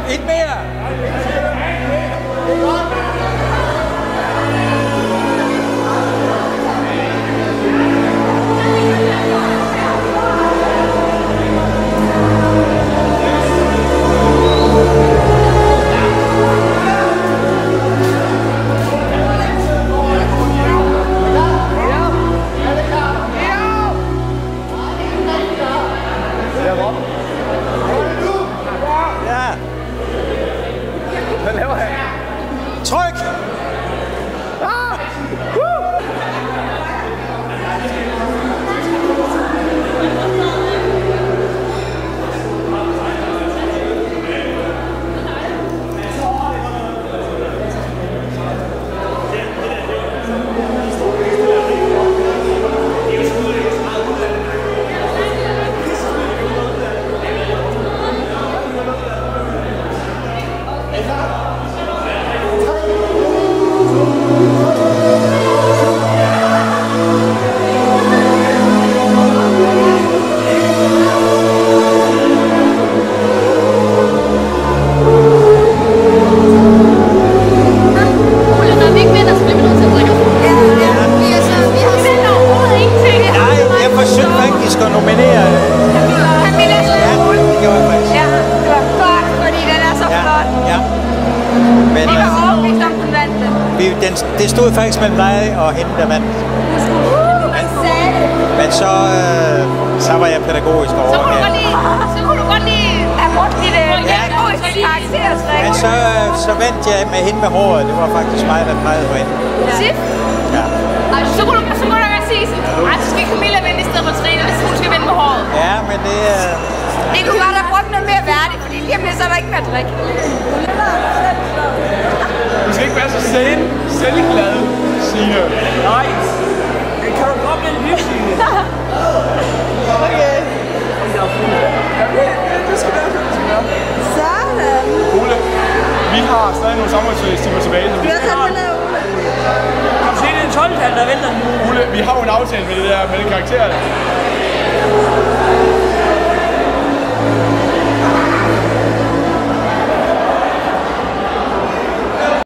Et mere! Tryk! Det stod faktisk mellem mig og hende, der vandt. Men så var jeg pædagogisk overgave. Så kunne du godt lige have brugt dit pædagogiske karaktertræk. Men så vandt jeg med hende med håret. Det var faktisk mig, der pegede på hende. Sif? Ja. Så kunne du godt sige sådan, så skal Camilla vinde i stedet for Trine, hvis hun skal vinde med håret. Ja, men det er... Det kunne godt have brugt noget mere værdigt, fordi lige om lidt så er der ikke mere drik. Du skal ikke være så selvglad, Signe. Nej. Kan du droppe den lille, Signe? Okay. Det skal være, det skal være. Sådan. Ole, vi har stadig nogle sommertimer tilbage. Vi har taget billeder af Ole. Kan du se, det er en 12-tal, der venter nu? Ole, vi har jo en aftale med det der, med det karakter.